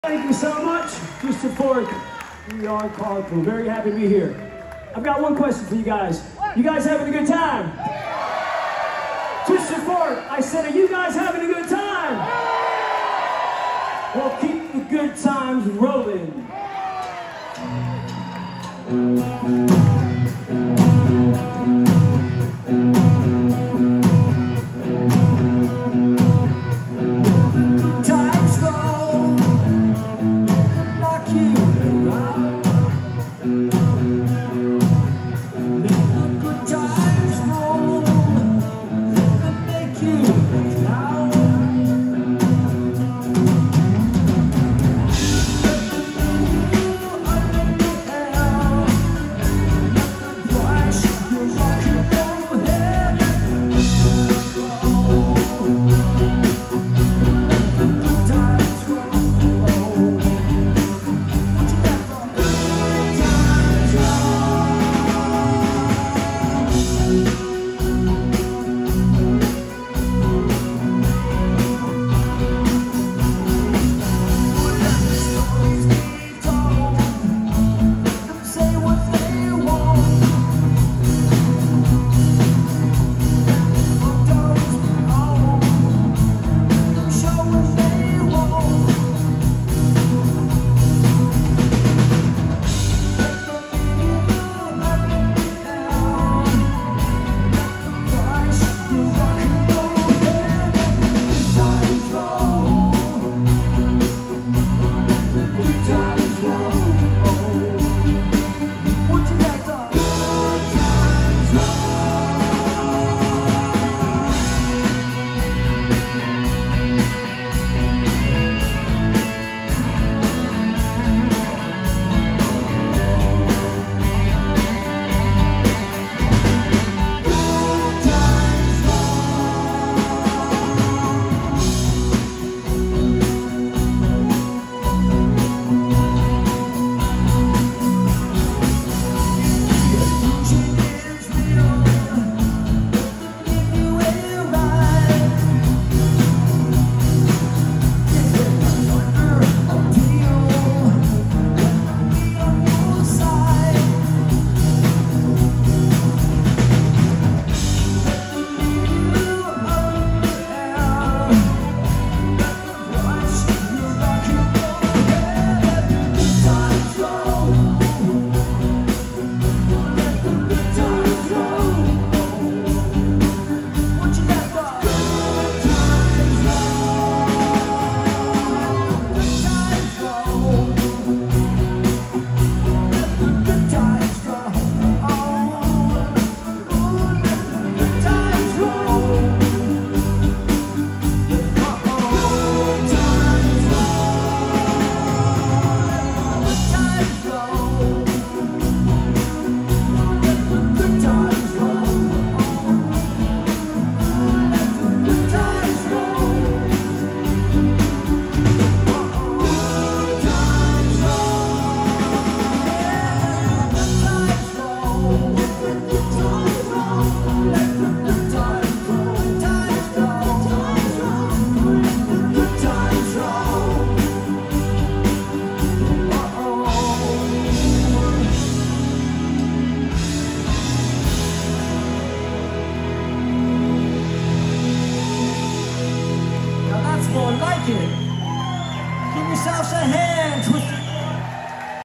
Thank you so much to support We Are Carpool. Very happy to be here. I've got one question for you guys. You guys having a good time? To support, I said, are you guys having a good time? Well, keep the good times rolling.